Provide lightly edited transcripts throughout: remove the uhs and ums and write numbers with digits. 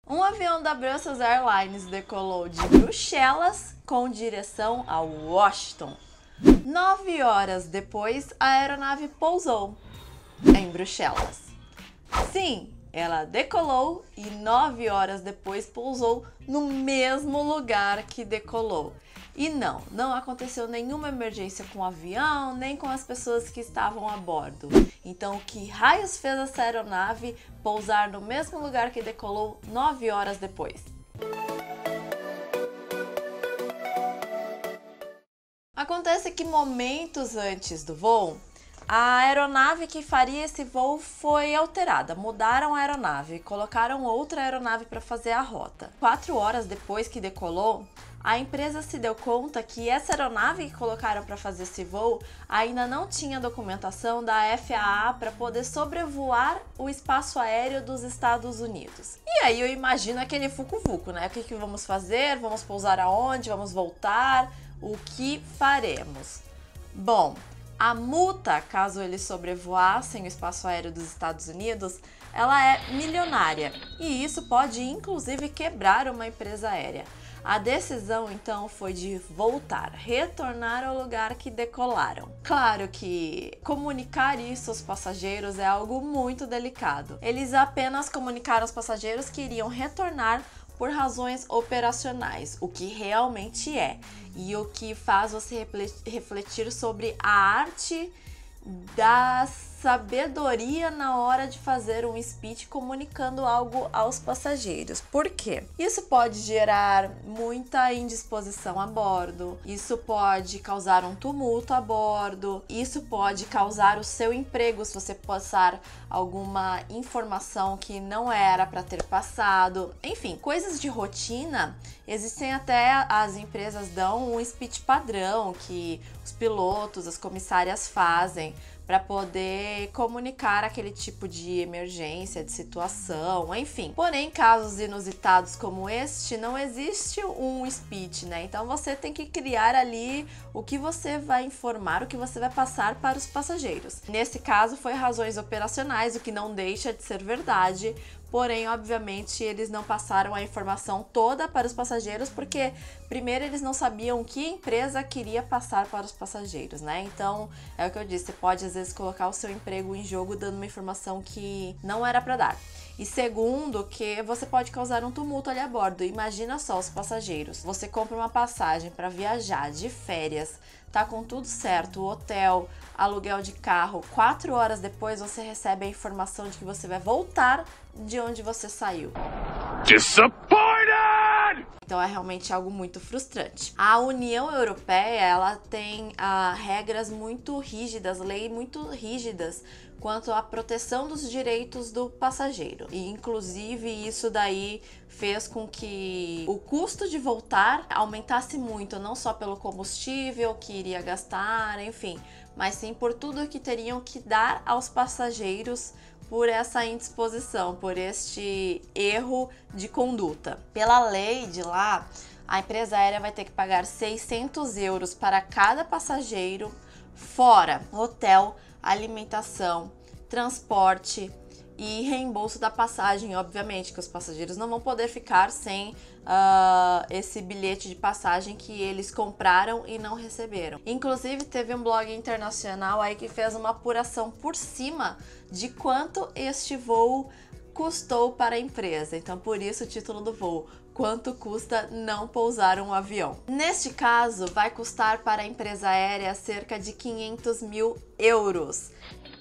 Um avião da Brussels Airlines decolou de Bruxelas com direção a Washington. 9 horas depois, a aeronave pousou em Bruxelas. Sim, ela decolou e 9 horas depois pousou no mesmo lugar que decolou. E não aconteceu nenhuma emergência com o avião, nem com as pessoas que estavam a bordo. Então, que raios fez essa aeronave pousar no mesmo lugar que decolou 9 horas depois? Acontece que momentos antes do voo, a aeronave que faria esse voo foi alterada. Mudaram a aeronave, colocaram outra aeronave para fazer a rota. 4 horas depois que decolou, a empresa se deu conta que essa aeronave que colocaram para fazer esse voo ainda não tinha documentação da FAA para poder sobrevoar o espaço aéreo dos Estados Unidos. E aí eu imagino aquele fucu-fucu, né? O que vamos fazer? Vamos pousar aonde? Vamos voltar? O que faremos? Bom, a multa, caso eles sobrevoassem o espaço aéreo dos Estados Unidos, ela é milionária e isso pode inclusive quebrar uma empresa aérea. A decisão então foi de voltar, retornar ao lugar que decolaram. Claro que comunicar isso aos passageiros é algo muito delicado. Eles apenas comunicaram aos passageiros que iriam retornar por razões operacionais, o que realmente é, e o que faz você refletir sobre a arte da sabedoria na hora de fazer um speech comunicando algo aos passageiros. Por quê? Isso pode gerar muita indisposição a bordo, isso pode causar um tumulto a bordo, isso pode causar o seu emprego se você passar alguma informação que não era para ter passado. Enfim, coisas de rotina, existem até, as empresas dão um speech padrão que os pilotos, as comissárias fazem para poder comunicar aquele tipo de emergência, de situação, enfim. Porém, casos inusitados como este, não existe um speech, né? Então você tem que criar ali o que você vai informar, o que você vai passar para os passageiros. Nesse caso, foi razões operacionais, o que não deixa de ser verdade. Porém, obviamente, eles não passaram a informação toda para os passageiros, porque primeiro eles não sabiam que empresa queria passar para os passageiros, né? Então, é o que eu disse, você pode às vezes colocar o seu emprego em jogo dando uma informação que não era para dar. E segundo, que você pode causar um tumulto ali a bordo. Imagina só os passageiros. Você compra uma passagem para viajar de férias, tá com tudo certo, hotel, aluguel de carro. 4 horas depois você recebe a informação de que você vai voltar de onde você saiu. Disappointed! Então é realmente algo muito frustrante. A União Europeia, ela tem regras muito rígidas, leis muito rígidas quanto à proteção dos direitos do passageiro. E inclusive isso daí fez com que o custo de voltar aumentasse muito, não só pelo combustível que iria gastar, enfim, mas sim por tudo que teriam que dar aos passageiros por essa indisposição, por este erro de conduta. Pela lei de lá, a empresa aérea vai ter que pagar 600 euros para cada passageiro, fora hotel, alimentação, transporte e reembolso da passagem, obviamente, que os passageiros não vão poder ficar sem esse bilhete de passagem que eles compraram e não receberam. Inclusive, teve um blog internacional aí que fez uma apuração por cima de quanto este voo custou para a empresa. Então, por isso o título do voo: quanto custa não pousar um avião? Neste caso, vai custar para a empresa aérea cerca de 500 mil euros.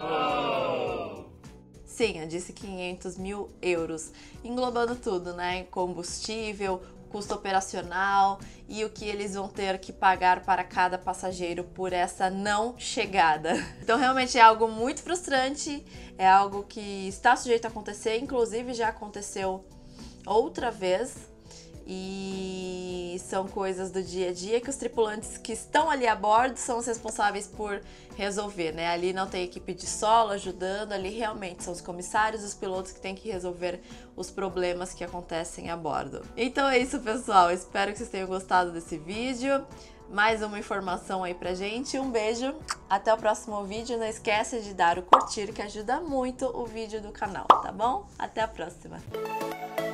Sim, eu disse 500 mil euros, englobando tudo, né? Combustível, custo operacional e o que eles vão ter que pagar para cada passageiro por essa não chegada. Então realmente é algo muito frustrante, é algo que está sujeito a acontecer, inclusive já aconteceu outra vez. E são coisas do dia a dia que os tripulantes que estão ali a bordo são os responsáveis por resolver, né? Ali não tem equipe de solo ajudando, ali realmente são os comissários, os pilotos que têm que resolver os problemas que acontecem a bordo. Então é isso, pessoal, espero que vocês tenham gostado desse vídeo. Mais uma informação aí pra gente, um beijo, até o próximo vídeo, não esquece de dar o curtir que ajuda muito o vídeo do canal, tá bom? Até a próxima!